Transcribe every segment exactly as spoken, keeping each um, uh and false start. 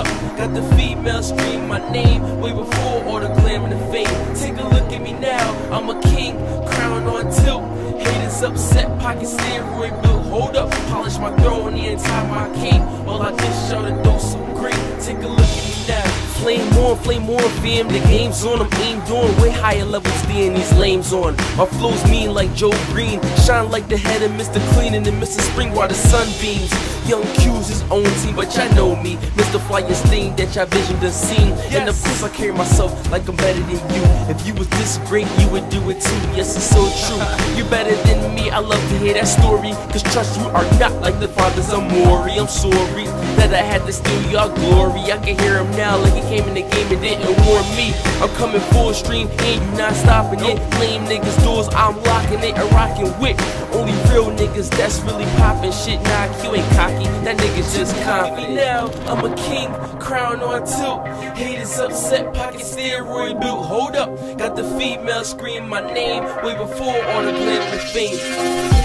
up, got the female scream my name way before all the glam and the fame. Take a look at me now, I'm a king, crown on tilt. Haters upset, pocket steroid built. Hold up, polish my throne the entire my king. All I did show the dose so great. Take a look at me now. Flame on, flame on, fam. The game's on, I'm aimed on. Way higher levels than these lames on. My flow's mean like Joe Green. Shine like the head of Mister Clean and then Mister Spring while the sun beams. Young Q's his own team, but y'all know me. Mister Flyest thing that y'all vision done seen. Yes. And of course I carry myself like I'm better than you. If you was this great, you would do it too. Yes, it's so true. You better than me, I love to hear that story. Cause trust you are not like the fathers of Maury. I'm sorry that I had to steal your glory. I can hear him now like he came in the game and didn't warn me. I'm coming full stream and you not stopping it. Lame niggas doors, I'm locking it and rocking with. Only real niggas that's really popping shit. Nah, Q ain't cocky, that nigga's just confident. Now I'm a king, crown on tilt. Haters upset, pocket steroid built. Hold up, got the female scream my name way before all the glam and fame.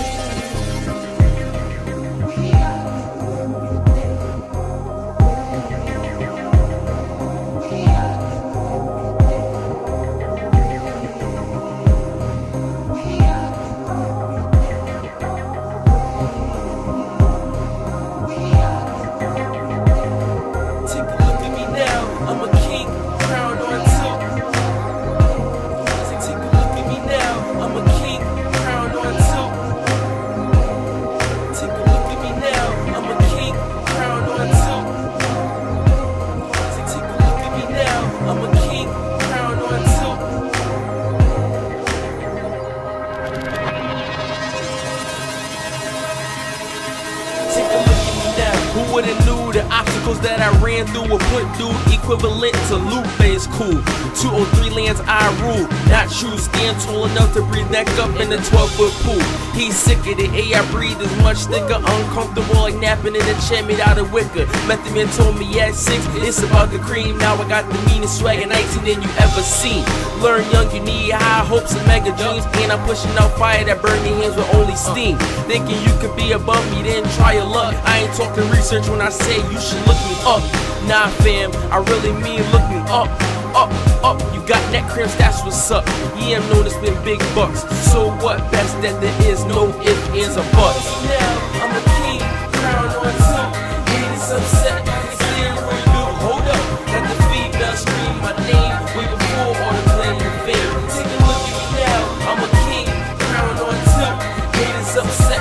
Who would've knew the obstacles that I ran through would put dude equivalent to Lupe's cool. two oh three lands I rule, not you. Stand tall enough to breathe neck up in the twelve foot pool. He's sick of the air I breathe is much thicker. Uncomfortable like napping in a chair made out of wicker. Method man told me at six, it's about the cream. Now I got the meanest swag at nineteen than you ever seen. Learn young, you need high hopes and mega dreams. And I'm pushing out fire that burn your hands with only steam. Thinking you could be above me, then try your luck. I ain't talking research when I say you should look me up. Nah fam, I really mean look me up. Up, up, you got neck cramps, that's what's up. Yeah, I'm known to spend big bucks. So what, best that there is no ifs, ands, or buts. Now, I'm a king, crown on top. Haters upset, it's steroid built. Hold up, got the female scream my name way before all the glam and fame. Take a look at me now, I'm a king, crown on top. Haters upset.